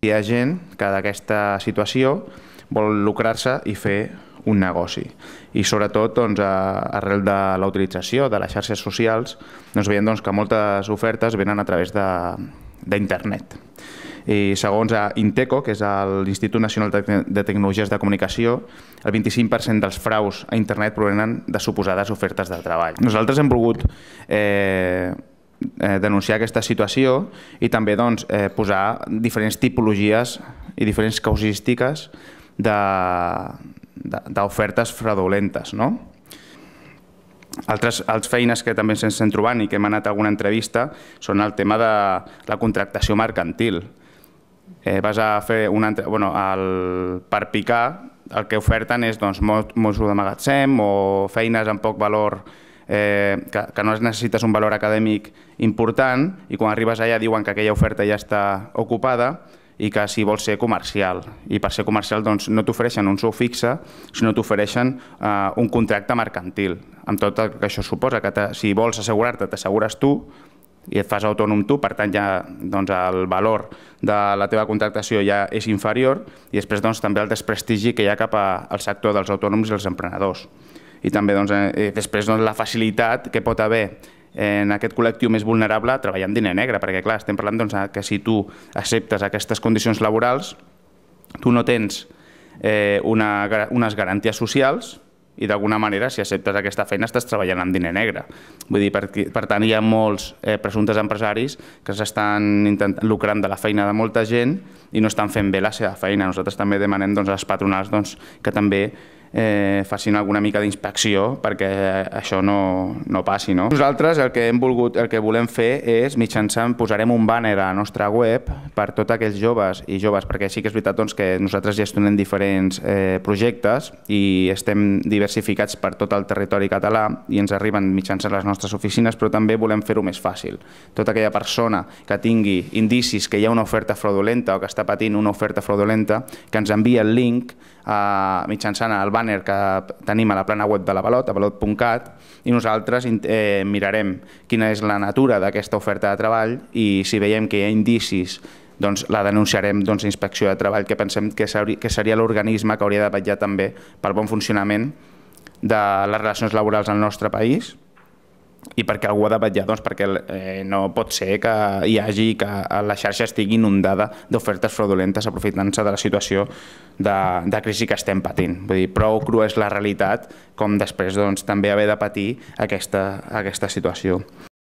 Hi ha gent que d'aquesta situació vol lucrar-se i fer un negoci. I sobretot, arrel de la utilització de les xarxes socials, veiem que moltes ofertes venen a través d'internet. I segons Inteco, que és l'Institut Nacional de Tecnologies de Comunicació, el 25% dels fraus a internet provenen de suposades ofertes de treball. Nosaltres hem volgut denunciar aquesta situació i també posar diferents tipologies i diferents causístiques d'ofertes fraudulentes. Altres feines que també ens estem trobant i que hem anat a alguna entrevista són el tema de la contractació mercantil. Vas a fer per picar, el que oferten és mosso de magatzem o feines amb poc valor, que no necessites un valor acadèmic important, i quan arribes allà diuen que aquella oferta ja està ocupada i que si vols ser comercial. I per ser comercial no t'ofereixen un sou fixe, sinó t'ofereixen un contracte mercantil, amb tot el que això suposa, que si vols assegurar-te, t'assegures tu i et fas autònom tu, per tant el valor de la teva contractació ja és inferior, i després també el desprestigi que hi ha cap al sector dels autònoms i els emprenedors. I també després la facilitat que pot haver en aquest col·lectiu més vulnerable treballar amb diner negre, perquè clar, estem parlant que si tu acceptes aquestes condicions laborals, tu no tens unes garanties socials i d'alguna manera, si acceptes aquesta feina, estàs treballant amb diner negre. Vull dir, per tant, hi ha molts presumptes empresaris que s'estan lucrant de la feina de molta gent i no estan fent bé la seva feina. Nosaltres també demanem a les patronals que també facin alguna mica d'inspecció perquè això no passi. Nosaltres el que volem fer és, posarem un bàner a la nostra web per tots aquells joves i joves, perquè sí que és veritat que nosaltres gestionem diferents projectes i estem diversificats per tot el territori català i ens arriben mitjançant les nostres oficines, però també volem fer-ho més fàcil. Tota aquella persona que tingui indicis que hi ha una oferta fraudulenta o que està patint una oferta fraudulenta, que ens envia el link mitjançant el bàner que tenim a la plana web de l'Avalot, avalot.cat, i nosaltres mirarem quina és la natura d'aquesta oferta de treball i si veiem que hi ha indicis la denunciarem a Inspecció de Treball, que pensem que seria l'organisme que hauria de vetllar també pel bon funcionament de les relacions laborals al nostre país i perquè algú ha de vetllar, perquè no pot ser que hi hagi que la xarxa estigui inundada d'ofertes fraudulentes aprofitant-se de la situació de crisi que estem patint. Vull dir, prou crua és la realitat com després també haver de patir aquesta situació.